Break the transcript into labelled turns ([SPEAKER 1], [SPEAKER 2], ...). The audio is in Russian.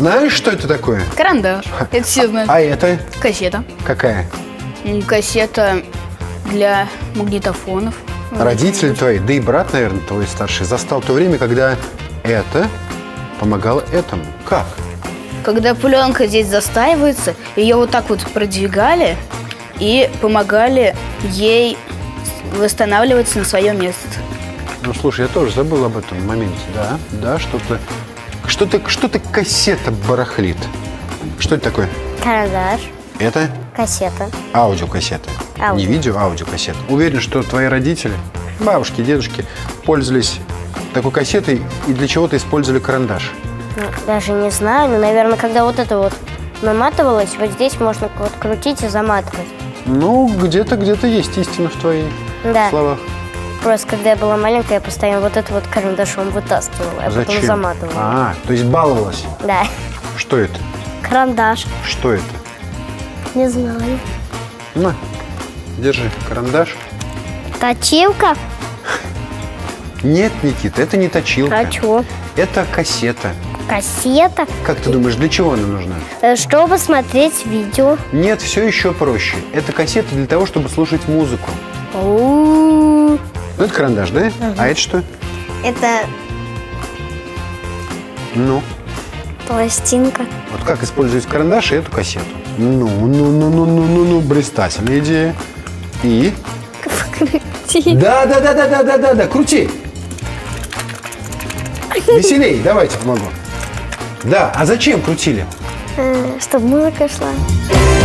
[SPEAKER 1] знаешь, что это такое?
[SPEAKER 2] Карандаш. Это все знают.
[SPEAKER 1] А это
[SPEAKER 2] Кассета.
[SPEAKER 1] какая?
[SPEAKER 2] Кассета для магнитофонов.
[SPEAKER 1] Родители твои, да и брат, наверное, твой старший, застал то время, когда это помогало этому. Как?
[SPEAKER 2] Когда пленка здесь застаивается, ее вот так вот продвигали и помогали ей восстанавливаться на свое место.
[SPEAKER 1] Ну, слушай, я тоже забыл об этом моменте. Да, что-то кассета барахлит. Что это такое?
[SPEAKER 3] Карандаш.
[SPEAKER 1] Это
[SPEAKER 3] Кассета.
[SPEAKER 1] аудиокассета.
[SPEAKER 3] Аудио.
[SPEAKER 1] Не видео, а аудиокассета. Уверен, что твои родители, бабушки, дедушки, пользовались такой кассетой и для чего-то использовали карандаш.
[SPEAKER 3] Ну, даже не знаю, но, наверное, когда вот это вот наматывалось, вот здесь можно вот крутить и заматывать.
[SPEAKER 1] Ну, где-то есть истина в твоих
[SPEAKER 3] Да.
[SPEAKER 1] словах.
[SPEAKER 3] Просто когда я была маленькая, я постоянно вот это вот карандашом вытаскивала, а потом
[SPEAKER 1] Зачем?
[SPEAKER 3] заматывала.
[SPEAKER 1] То есть баловалась.
[SPEAKER 3] Да.
[SPEAKER 1] Что это?
[SPEAKER 3] Карандаш.
[SPEAKER 1] Что это?
[SPEAKER 3] Не знаю.
[SPEAKER 1] На, держи карандаш.
[SPEAKER 3] Точилка?
[SPEAKER 1] Нет, Никита, это не точилка.
[SPEAKER 3] А чё?
[SPEAKER 1] Это кассета.
[SPEAKER 3] Кассета?
[SPEAKER 1] Как ты думаешь, для чего она нужна?
[SPEAKER 3] Чтобы смотреть видео.
[SPEAKER 1] Нет, все еще проще. Это кассета для того, чтобы слушать музыку.
[SPEAKER 3] У-у-у.
[SPEAKER 1] Ну, это карандаш, да? А это что?
[SPEAKER 3] Это
[SPEAKER 1] Ну,
[SPEAKER 3] пластинка.
[SPEAKER 1] вот как использовать карандаш и эту кассету? Ну, блистательная идея. И? Да, крути. Веселей, давайте помогу. Да, а зачем крутили?
[SPEAKER 3] Чтобы музыка шла.